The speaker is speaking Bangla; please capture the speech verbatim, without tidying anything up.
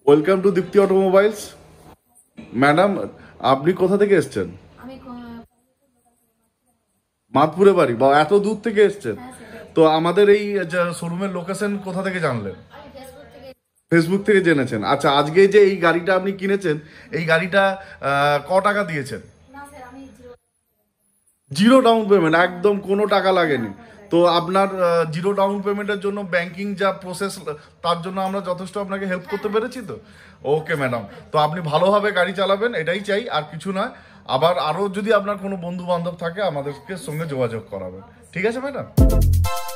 Welcome to Dipti automobiles. Madam, আপনি কোথা থেকে এসছেন? মাতপুরে বাড়ি, বা এত দূর থেকে এসছেন? তো আমাদের এই শোরুমের লোকেশন কোথা থেকে জানলেন? ফেসবুক থেকে জেনেছেন। আচ্ছা, আজকে যে এই গাড়িটা আপনি কিনেছেন, এই গাড়িটা ক টাকা দিয়েছেন? জিরো ডাউন পেমেন্ট, একদম কোনো টাকা লাগেনি। তো আপনার জিরো ডাউন পেমেন্টের জন্য ব্যাংকিং যা প্রসেস, তার জন্য আমরা যথেষ্ট আপনাকে হেল্প করতে পেরেছি। তো ওকে ম্যাডাম, তো আপনি ভালোভাবে গাড়ি চালাবেন, এটাই চাই, আর কিছু নয়। আবার আরও যদি আপনার কোনো বন্ধু বান্ধব থাকে, আমাদেরকে সঙ্গে যোগাযোগ করাবেন। ঠিক আছে ম্যাডাম?